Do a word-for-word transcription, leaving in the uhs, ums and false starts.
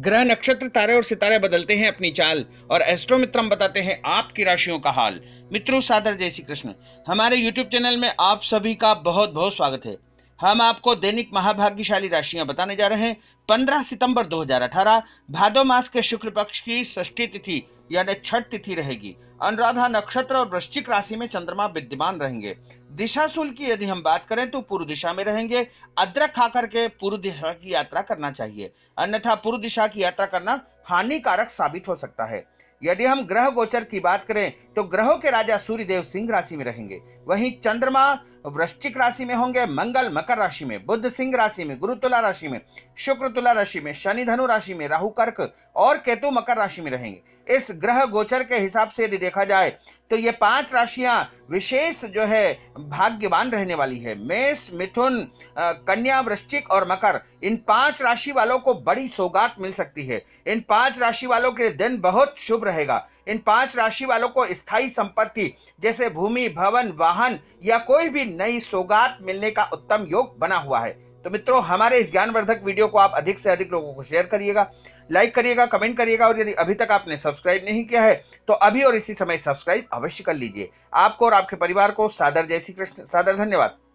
ग्रह नक्षत्र तारे और सितारे बदलते हैं अपनी चाल और एस्ट्रो मित्रम बताते हैं आपकी राशियों का हाल। मित्रों, सादर जय श्री कृष्ण। हमारे यूट्यूब चैनल में आप सभी का बहुत बहुत स्वागत है। हम आपको दैनिक महाभाग्यशाली राशियां बताने जा रहे हैं। पंद्रह सितंबर दो हज़ार अठारह भादो मास के शुक्ल पक्ष की षष्ठी तिथि यानी छठ तिथि रहेगी। अनुराधा नक्षत्र और वृश्चिक राशि में चंद्रमा विद्यमान रहेंगे। दिशा शूल की यदि हम बात करें तो पूर्व दिशा में रहेंगे। अदरक खाकर के पूर्व दिशा की यात्रा करना चाहिए, अन्यथा पूर्व दिशा की यात्रा करना हानिकारक साबित हो सकता है। यदि हम ग्रह गोचर की बात करें तो ग्रहों के राजा सूर्य देव सिंह राशि में रहेंगे, वहीं चंद्रमा वृश्चिक राशि में होंगे, मंगल मकर राशि में, बुध सिंह राशि में, गुरु तुला राशि में, शुक्र तुला राशि में, शनि धनु राशि में, राहु कर्क और केतु मकर राशि में रहेंगे। इस ग्रह गोचर के हिसाब से यदि देखा जाए तो ये पांच राशियां विशेष जो है भाग्यवान रहने वाली है। मेष, मिथुन, कन्या, वृश्चिक और मकर, इन पांच राशि वालों को बड़ी सौगात मिल सकती है। इन पांच राशि वालों के दिन बहुत शुभ रहेगा। इन पांच राशि वालों को स्थायी संपत्ति जैसे भूमि, भवन, वाहन या कोई भी नई सौगात मिलने का उत्तम योग बना हुआ है। तो मित्रों, हमारे इस ज्ञानवर्धक वीडियो को आप अधिक से अधिक लोगों को शेयर करिएगा, लाइक करिएगा, कमेंट करिएगा और यदि अभी तक आपने सब्सक्राइब नहीं किया है तो अभी और इसी समय सब्सक्राइब अवश्य कर लीजिए। आपको और आपके परिवार को सादर जय श्री कृष्ण, सादर धन्यवाद।